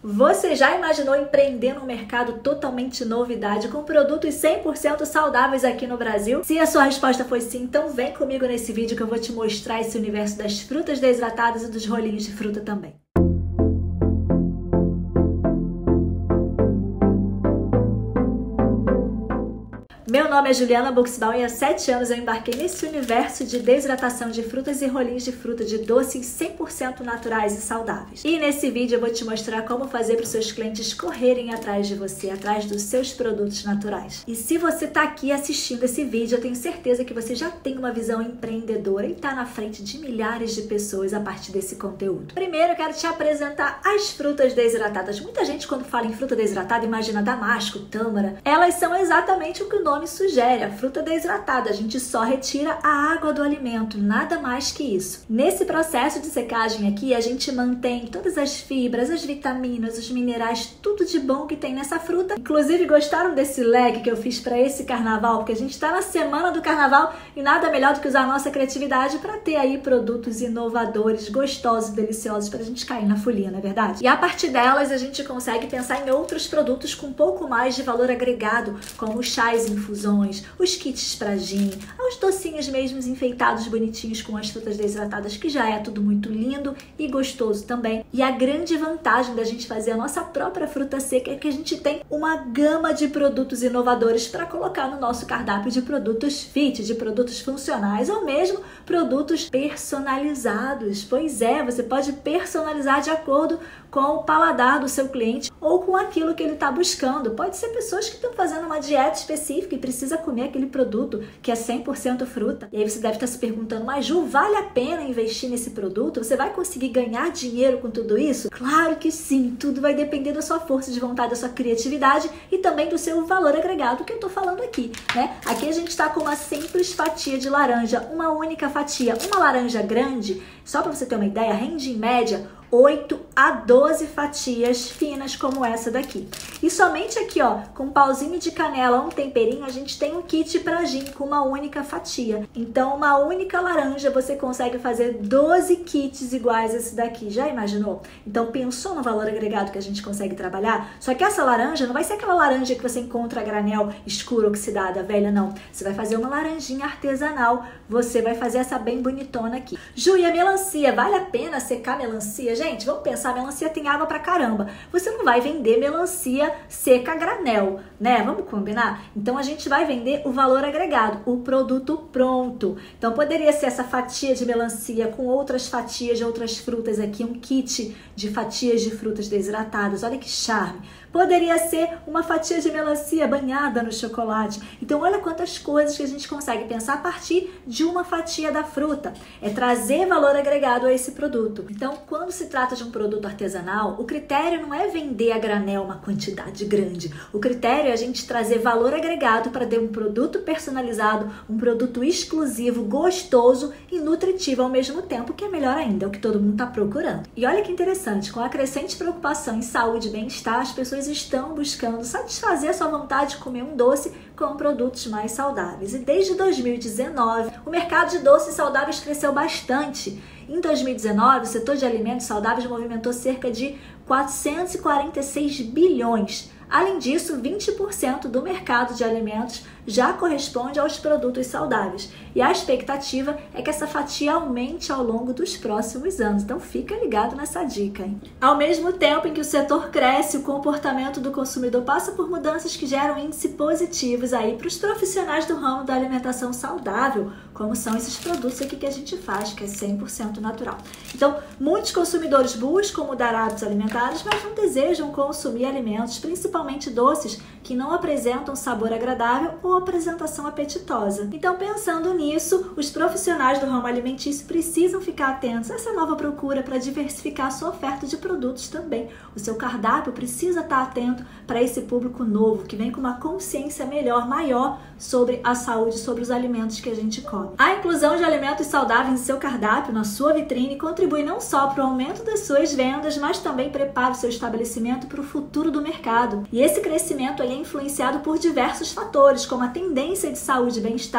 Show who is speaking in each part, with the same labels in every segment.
Speaker 1: Você já imaginou empreender num mercado totalmente novidade, com produtos 100% saudáveis aqui no Brasil? Se a sua resposta foi sim, então vem comigo nesse vídeo que eu vou te mostrar esse universo das frutas desidratadas e dos rolinhos de fruta também. Meu nome é Juliana Buxbaum e há 7 anos eu embarquei nesse universo de desidratação de frutas e rolinhos de fruta de doces 100% naturais e saudáveis. E nesse vídeo eu vou te mostrar como fazer para os seus clientes correrem atrás de você, atrás dos seus produtos naturais. E se você está aqui assistindo esse vídeo, eu tenho certeza que você já tem uma visão empreendedora e está na frente de milhares de pessoas a partir desse conteúdo. Primeiro eu quero te apresentar as frutas desidratadas. Muita gente quando fala em fruta desidratada imagina damasco, tâmara. Elas são exatamente o que o nome sugere, a fruta desidratada. A gente só retira a água do alimento, nada mais que isso. Nesse processo de secagem aqui, a gente mantém todas as fibras, as vitaminas, os minerais, tudo de bom que tem nessa fruta. Inclusive, gostaram desse leque que eu fiz para esse carnaval? Porque a gente está na semana do carnaval e nada melhor do que usar a nossa criatividade para ter aí produtos inovadores, gostosos e deliciosos para a gente cair na folia, não é verdade? E a partir delas, a gente consegue pensar em outros produtos com um pouco mais de valor agregado, como chás infusões, os kits para gin, os docinhos mesmo enfeitados bonitinhos com as frutas desidratadas, que já é tudo muito lindo e gostoso também. E a grande vantagem da gente fazer a nossa própria fruta seca é que a gente tem uma gama de produtos inovadores para colocar no nosso cardápio de produtos fit, de produtos funcionais ou mesmo produtos personalizados. Pois é, você pode personalizar de acordo com o paladar do seu cliente ou com aquilo que ele está buscando. Pode ser pessoas que estão fazendo uma dieta específica e precisa comer aquele produto que é 100% fruta. E aí você deve estar se perguntando, mas Ju, vale a pena investir nesse produto? Você vai conseguir ganhar dinheiro com tudo isso? Claro que sim, tudo vai depender da sua força de vontade, da sua criatividade e também do seu valor agregado que eu estou falando aqui, né? Aqui a gente está com uma simples fatia de laranja, uma única fatia. Uma laranja grande, só para você ter uma ideia, rende em média 8 a 12 fatias finas como essa daqui. E somente aqui, ó, com um pauzinho de canela, um temperinho, a gente tem um kit para gin com uma única fatia. Então, uma única laranja, você consegue fazer 12 kits iguais a esse daqui. Já imaginou? Então, pensou no valor agregado que a gente consegue trabalhar? Só que essa laranja não vai ser aquela laranja que você encontra a granel escura, oxidada, velha, não. Você vai fazer uma laranjinha artesanal. Você vai fazer essa bem bonitona aqui. Ju, e a melancia? Vale a pena secar melancia? Gente, vamos pensar, melancia tem água pra caramba. Você não vai vender melancia seca a granel, né? Vamos combinar? Então a gente vai vender o valor agregado, o produto pronto. Então poderia ser essa fatia de melancia com outras fatias de outras frutas aqui, um kit de fatias de frutas desidratadas. Olha que charme. Poderia ser uma fatia de melancia banhada no chocolate. Então olha quantas coisas que a gente consegue pensar a partir de uma fatia da fruta. É trazer valor agregado a esse produto. Então quando se trata de um produto artesanal, o critério não é vender a granel uma quantidade grande. O critério é a gente trazer valor agregado para ter um produto personalizado, um produto exclusivo, gostoso e nutritivo ao mesmo tempo, que é melhor ainda, é o que todo mundo está procurando. E olha que interessante, com a crescente preocupação em saúde e bem-estar, as pessoas estão buscando satisfazer a sua vontade de comer um doce com produtos mais saudáveis. E desde 2019, o mercado de doces saudáveis cresceu bastante. Em 2019, o setor de alimentos saudáveis movimentou cerca de 446 bilhões. Além disso, 20% do mercado de alimentos já corresponde aos produtos saudáveis. E a expectativa é que essa fatia aumente ao longo dos próximos anos. Então fica ligado nessa dica, hein? Ao mesmo tempo em que o setor cresce, o comportamento do consumidor passa por mudanças que geram índices positivos aí para os profissionais do ramo da alimentação saudável, como são esses produtos aqui que a gente faz, que é 100% natural. Então, muitos consumidores buscam mudar hábitos alimentares, mas não desejam consumir alimentos, principalmente doces, que não apresentam sabor agradável ou apresentação apetitosa. Então, pensando nisso, os profissionais do ramo alimentício precisam ficar atentos a essa nova procura para diversificar a sua oferta de produtos também. O seu cardápio precisa estar atento para esse público novo, que vem com uma consciência maior sobre a saúde, sobre os alimentos que a gente come. A inclusão de alimentos saudáveis em seu cardápio, na sua vitrine, contribui não só para o aumento das suas vendas, mas também prepara o seu estabelecimento para o futuro do mercado. E esse crescimento é influenciado por diversos fatores, como a tendência de saúde e bem-estar,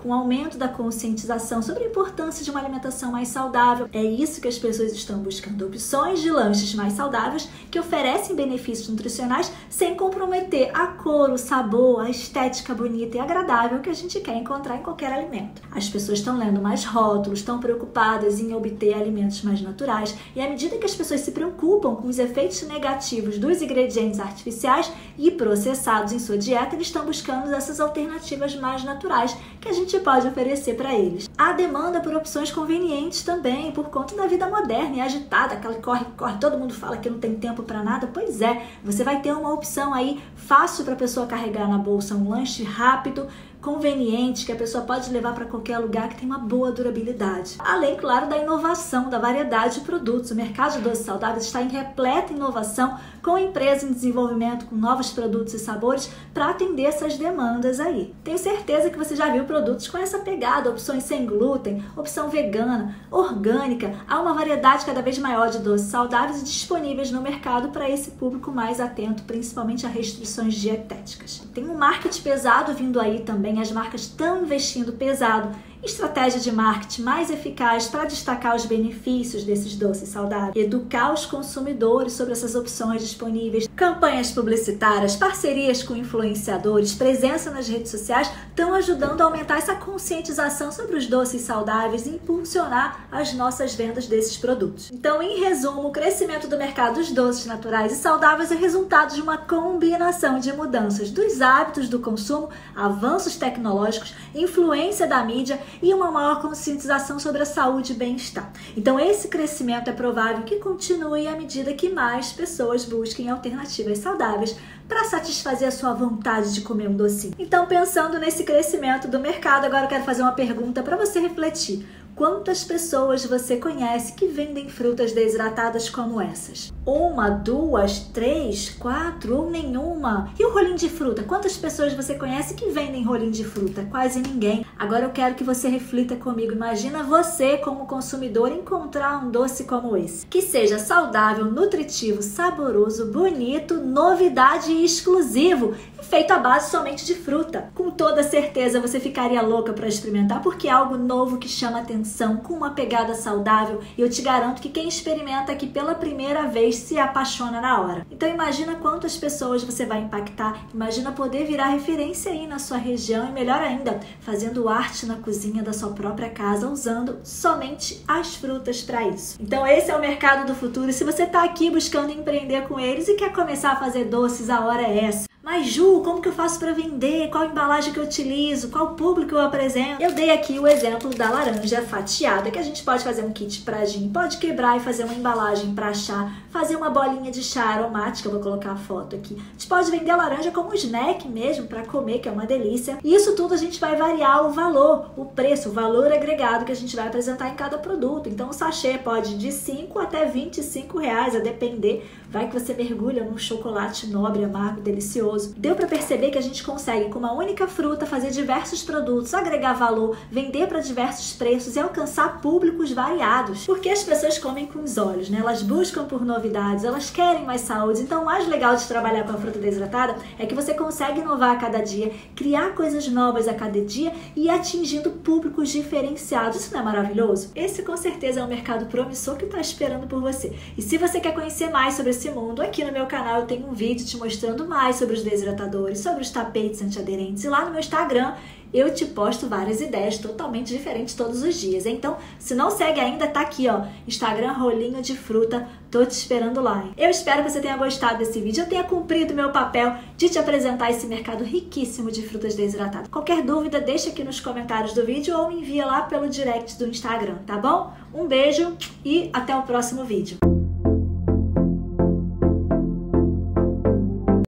Speaker 1: com o aumento da conscientização sobre a importância de uma alimentação mais saudável. É isso que as pessoas estão buscando, opções de lanches mais saudáveis que oferecem benefícios nutricionais sem comprometer a cor, o sabor, a estética bonita e agradável que a gente quer encontrar em qualquer alimento. As pessoas estão lendo mais rótulos, estão preocupadas em obter alimentos mais naturais, e à medida que as pessoas se preocupam com os efeitos negativos dos ingredientes artificiais e processados em sua dieta, eles estão buscando essas alternativas mais naturais que a gente pode oferecer para eles. Há demanda por opções convenientes também, por conta da vida moderna e agitada, aquela corre, todo mundo fala que não tem tempo para nada. Pois é, você vai ter uma opção aí fácil para a pessoa carregar na bolsa, um lanche rápido, conveniente, que a pessoa pode levar para qualquer lugar, que tem uma boa durabilidade. Além, claro, da inovação, da variedade de produtos. O mercado de doces saudáveis está em repleta inovação, com empresas em desenvolvimento, com novos produtos e sabores para atender essas demandas aí. Tenho certeza que você já viu produtos com essa pegada, opções sem glúten, opção vegana, orgânica. Há uma variedade cada vez maior de doces saudáveis disponíveis no mercado para esse público mais atento, principalmente a restrições dietéticas. Tem um marketing pesado vindo aí também, as marcas estão investindo pesado. Estratégia de marketing mais eficaz para destacar os benefícios desses doces saudáveis, educar os consumidores sobre essas opções disponíveis, campanhas publicitárias, parcerias com influenciadores, presença nas redes sociais estão ajudando a aumentar essa conscientização sobre os doces saudáveis e impulsionar as nossas vendas desses produtos. Então, em resumo, o crescimento do mercado dos doces naturais e saudáveis é resultado de uma combinação de mudanças dos hábitos do consumo, avanços tecnológicos, influência da mídia e uma maior conscientização sobre a saúde e bem-estar. Então, esse crescimento é provável que continue à medida que mais pessoas busquem alternativas saudáveis para satisfazer a sua vontade de comer um docinho. Então, pensando nesse crescimento do mercado, agora eu quero fazer uma pergunta para você refletir. Quantas pessoas você conhece que vendem frutas desidratadas como essas? 1, 2, 3, 4 ou nenhuma? E o rolinho de fruta? Quantas pessoas você conhece que vendem rolinho de fruta? Quase ninguém. Agora eu quero que você reflita comigo. Imagina você, como consumidor, encontrar um doce como esse. Que seja saudável, nutritivo, saboroso, bonito, novidade e exclusivo. E feito à base somente de fruta. Com toda certeza você ficaria louca para experimentar, porque é algo novo que chama atenção, com uma pegada saudável, e eu te garanto que quem experimenta aqui pela primeira vez se apaixona na hora. Então imagina quantas pessoas você vai impactar, imagina poder virar referência aí na sua região, e melhor ainda, fazendo arte na cozinha da sua própria casa, usando somente as frutas para isso. Então esse é o mercado do futuro, e se você está aqui buscando empreender com eles e quer começar a fazer doces, a hora é essa. Mas Ju, como que eu faço para vender? Qual embalagem que eu utilizo? Qual público eu apresento? Eu dei aqui o exemplo da laranja fatiada, que a gente pode fazer um kit pra gin, pode quebrar e fazer uma embalagem para chá, fazer uma bolinha de chá aromática, eu vou colocar a foto aqui. A gente pode vender a laranja como snack mesmo, para comer, que é uma delícia. E isso tudo a gente vai variar o valor, o preço, o valor agregado que a gente vai apresentar em cada produto. Então o sachê pode de 5 até 25 reais, a depender. Vai que você mergulha num chocolate nobre, amargo, delicioso. Deu para perceber que a gente consegue, com uma única fruta, fazer diversos produtos, agregar valor, vender para diversos preços e alcançar públicos variados. Porque as pessoas comem com os olhos, né? Elas buscam por novidades, elas querem mais saúde. Então, o mais legal de trabalhar com a fruta desidratada é que você consegue inovar a cada dia, criar coisas novas a cada dia e ir atingindo públicos diferenciados. Isso não é maravilhoso? Esse, com certeza, é um mercado promissor que está esperando por você. E se você quer conhecer mais sobre esse mundo, aqui no meu canal eu tenho um vídeo te mostrando mais sobre os desidratadores, sobre os tapetes antiaderentes, e lá no meu Instagram eu te posto várias ideias totalmente diferentes todos os dias. Então, se não segue ainda, tá aqui, ó, Instagram Rolinho de Fruta, tô te esperando lá. Eu espero que você tenha gostado desse vídeo, eu tenha cumprido o meu papel de te apresentar esse mercado riquíssimo de frutas desidratadas. Qualquer dúvida, deixa aqui nos comentários do vídeo ou me envia lá pelo direct do Instagram, tá bom? Um beijo e até o próximo vídeo.